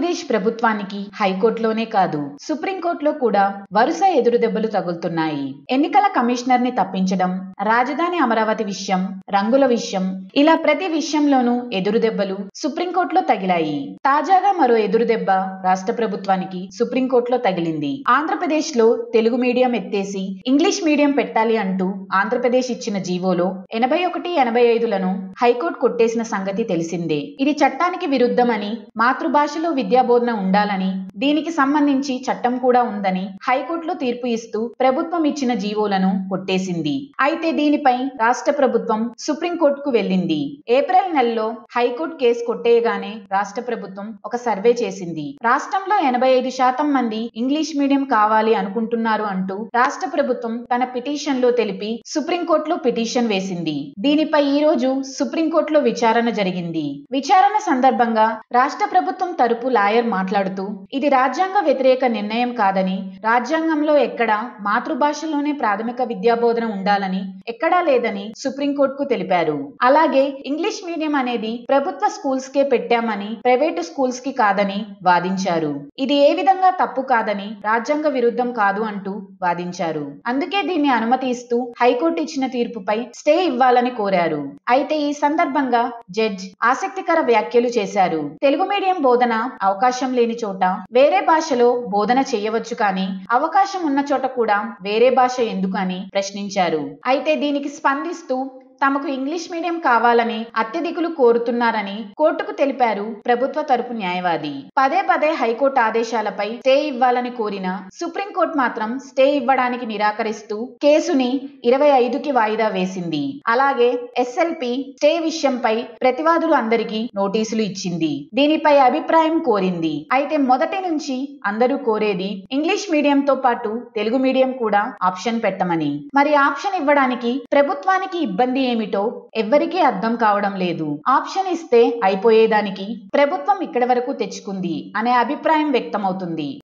ఆంధ్రప్రదేశ్ ప్రభుత్వానికి హైకోర్టులోనే కాదు సుప్రీంకోర్టులో కూడా వరుస ఎదురుదెబ్బలు తగులుతున్నాయి. ఎన్నికల కమిషనర్ ని తప్పించడం, రాజధాని అమరావతి విషయం, రంగుల విషయం, ఇలా ప్రతి విషయంలోనూ ఎదురుదెబ్బలు సుప్రీంకోర్టులో తగిలాయి. తాజాగా మరో ఎదురుదెబ్బ రాష్ట్ర ప్రభుత్వానికి సుప్రీంకోర్టులో తగిలింది. ఆంధ్రప్రదేశ్ లో తెలుగు మీడియం ఎత్తేసి ఇంగ్లీష్ మీడియం పెట్టాలి అంటూ ఆంధ్రప్రదేశ్ ఇచ్చిన జీవోలో 81, 85లను హైకోర్టు కొట్టేసిన సంగతి తెలిసిందే. ఇది చట్టానికి విరుద్ధమని, మాతృభాషలో విద్యాబోధన ఉండాలని, దీనికి సంబంధించి చట్టం కూడా ఉందని హైకోర్టులో తీర్పు ఇస్తూ ప్రభుత్వం ఇచ్చిన జీవోలను కొట్టేసింది. అయితే దీనిపై రాష్ట్ర ప్రభుత్వం సుప్రీంకోర్టుకు వెళ్లింది. ఏప్రిల్ నెలలో హైకోర్టు కేసు కొట్టేయగానే రాష్ట్ర ప్రభుత్వం ఒక సర్వే చేసింది. రాష్ట్రంలో 85% మంది ఇంగ్లీష్ మీడియం కావాలి అనుకుంటున్నారు అంటూ రాష్ట్ర ప్రభుత్వం తన పిటిషన్ లో తెలిపి సుప్రీంకోర్టులో పిటిషన్ వేసింది. దీనిపై ఈ రోజు సుప్రీంకోర్టులో విచారణ జరిగింది. విచారణ సందర్భంగా రాష్ట్ర ప్రభుత్వం తరపు లాయర్ మాట్లాడుతూ, ఇది రాజ్యాంగ వ్యతిరేక నిర్ణయం కాదని, రాజ్యాంగంలో ఎక్కడా మాతృభాషలోనే ప్రాథమిక విద్యాబోధన ఉండాలని ఎక్కడా లేదని సుప్రీంకోర్టుకు తెలిపారు. అలాగే ఇంగ్లీష్ మీడియం అనేది ప్రభుత్వ స్కూల్స్ కే పెట్టామని, ప్రైవేటు స్కూల్స్ కి కాదని వాదించారు. ఇది ఏ విధంగా తప్పు కాదని, రాజ్యాంగ విరుద్ధం కాదు అంటూ వాదించారు. అందుకే దీన్ని అనుమతిస్తూ హైకోర్టు ఇచ్చిన తీర్పుపై స్టే ఇవ్వాలని కోరారు. అయితే ఈ సందర్భంగా జడ్జ్ ఆసక్తికర వ్యాఖ్యలు చేశారు. తెలుగు మీడియం బోధన అవకాశం లేని చోట వేరే భాషలో బోధన చేయవచ్చు, కానీ అవకాశం ఉన్న చోట కూడా వేరే భాష ఎందుకు అని ప్రశ్నించారు. అయితే దీనికి స్పందిస్తూ తమకు ఇంగ్లీష్ మీడియం కావాలని అత్యధికులు కోరుతున్నారని కోర్టుకు తెలిపారు ప్రభుత్వ తరపు న్యాయవాది. పదే పదే హైకోర్టు ఆదేశాలపై స్టే ఇవ్వాలని కోరిన సుప్రీంకోర్టు మాత్రం స్టే ఇవ్వడానికి నిరాకరిస్తూ కేసుని 25కి వాయిదా వేసింది. అలాగే ఎస్ఎల్పి స్టే విషయంపై ప్రతివాదులు అందరికీ నోటీసులు ఇచ్చింది. దీనిపై అభిప్రాయం కోరింది. అయితే మొదటి నుంచి అందరూ కోరేది ఇంగ్లీష్ మీడియంతో పాటు తెలుగు మీడియం కూడా ఆప్షన్ పెట్టమని. మరి ఆప్షన్ ఇవ్వడానికి ప్రభుత్వానికి ఇబ్బంది ఏమిటో ఎవ్వరికీ అర్థం కావడం లేదు. ఆప్షన్ ఇస్తే అయిపోయేదానికి ప్రభుత్వం ఇక్కడి వరకు తెచ్చుకుంది అనే అభిప్రాయం వ్యక్తమవుతుంది.